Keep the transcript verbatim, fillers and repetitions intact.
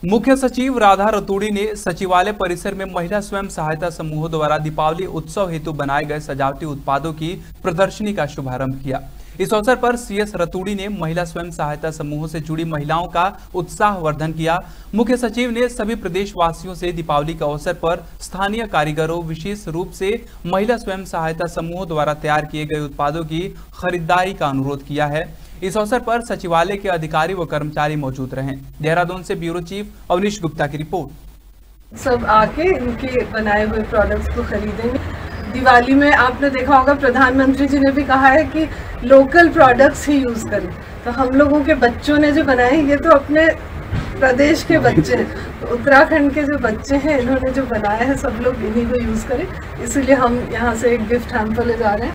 मुख्य सचिव राधा रतूड़ी ने सचिवालय परिसर में महिला स्वयं सहायता समूहों द्वारा दीपावली उत्सव हेतु बनाए गए सजावटी उत्पादों की प्रदर्शनी का शुभारंभ किया। इस अवसर पर सीएस रतूड़ी ने महिला स्वयं सहायता समूहों से जुड़ी महिलाओं का उत्साहवर्धन किया। मुख्य सचिव ने सभी प्रदेशवासियों से दीपावली के अवसर पर स्थानीय कारीगरों, विशेष रूप से महिला स्वयं सहायता समूहों द्वारा तैयार किए गए उत्पादों की खरीदारी का अनुरोध किया है। इस अवसर पर सचिवालय के अधिकारी व कर्मचारी मौजूद रहे। देहरादून से ब्यूरो चीफ अवनीश गुप्ता की रिपोर्ट। सब आके इनके बनाए हुए प्रोडक्ट्स को खरीदेंगे। दिवाली में आपने देखा होगा प्रधानमंत्री जी ने भी कहा है कि लोकल प्रोडक्ट्स ही यूज करें, तो हम लोगों के बच्चों ने जो बनाए ये तो अपने प्रदेश के बच्चे हैं, तो उत्तराखंड के जो बच्चे हैं इन्होंने जो बनाया है सब लोग इन्हीं को यूज करें, इसीलिए हम यहाँ से एक गिफ्ट हैम्पर ले जा रहे हैं।